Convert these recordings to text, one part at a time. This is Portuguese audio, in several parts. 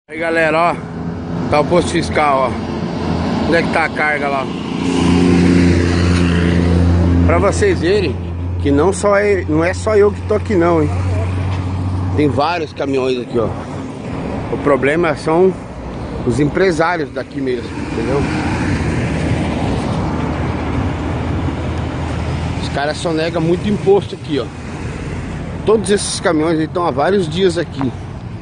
Aí galera, ó, tá o posto fiscal, ó. Onde é que tá a carga lá? Pra vocês verem que não é só eu que tô aqui não, hein. Tem vários caminhões aqui, ó. O problema são os empresários daqui mesmo, entendeu? Os caras só negam muito imposto aqui, ó. Todos esses caminhões estão há vários dias aqui.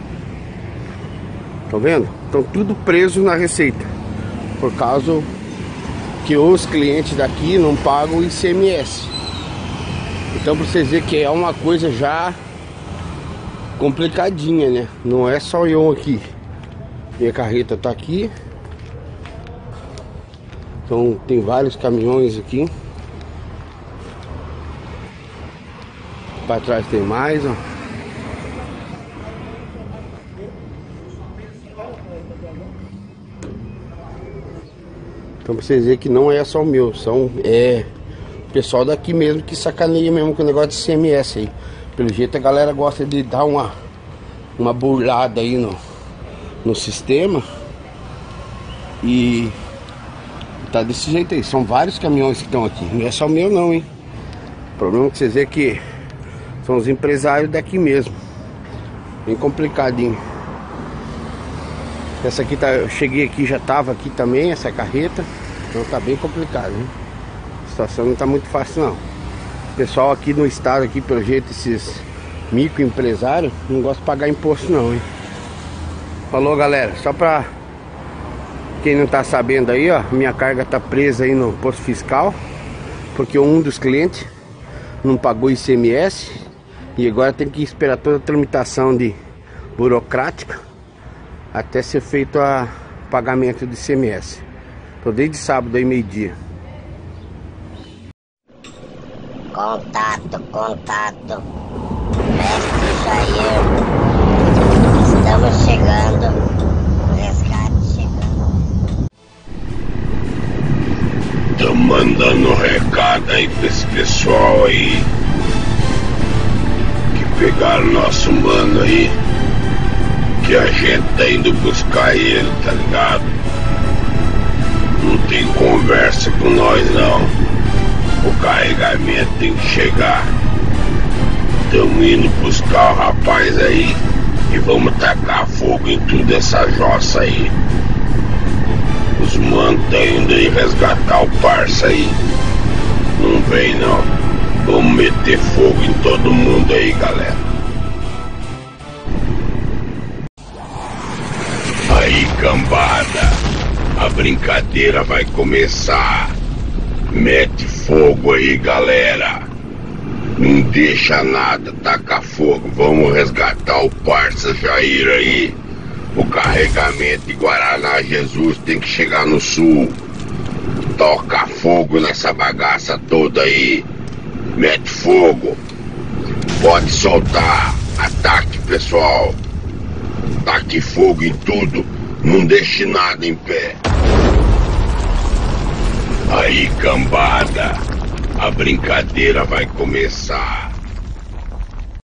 Estão vendo? Estão tudo preso na receita. Por causa que os clientes daqui não pagam o ICMS. Então pra vocês verem que é uma coisa já complicadinha, né? Não é só eu aqui. Minha carreta tá aqui. Então tem vários caminhões aqui. Para trás tem mais, ó. Então pra vocês verem que não é só o meu, o pessoal daqui mesmo que sacaneia mesmo com o negócio de ICMS aí. Pelo jeito a galera gosta de dar uma burlada aí no sistema. E tá desse jeito aí, são vários caminhões que estão aqui. Não é só o meu não, hein. O problema é que vocês verem que são os empresários daqui mesmo. Bem complicadinho. Essa aqui tá, eu cheguei aqui, já tava aqui também, essa carreta. Então tá bem complicado, hein? A situação não tá muito fácil não. O pessoal aqui no estado, aqui pelo jeito, esses microempresários não gostam de pagar imposto não, hein? Falou galera, só pra quem não tá sabendo aí, ó, minha carga tá presa aí no posto fiscal, porque um dos clientes não pagou ICMS e agora tem que esperar toda a tramitação burocrática até ser feito o pagamento do ICMS. Tô desde sábado aí, meio-dia. Contato. Mestre Jair. Estamos chegando. O resgate chegando. Tô mandando um recado aí pra esse pessoal aí que pegaram nosso mano aí, que a gente tá indo buscar ele, tá ligado? Não tem conversa com nós não. O carregamento tem que chegar. Tamo indo buscar o rapaz aí e vamos tacar fogo em tudo essa jossa aí. Os manos tá indo aí resgatar o parça aí. Não vem não. Vamos meter fogo em todo mundo aí, galera. Aí, cambada, a brincadeira vai começar. Mete fogo aí, galera. Não deixa nada, taca fogo. Vamos resgatar o parça Jair aí. O carregamento de Guaraná Jesus tem que chegar no sul. Toca fogo nessa bagaça toda aí. Mete fogo. Pode soltar. Ataque, pessoal. Taque fogo em tudo. Não deixe nada em pé. Aí, cambada, a brincadeira vai começar.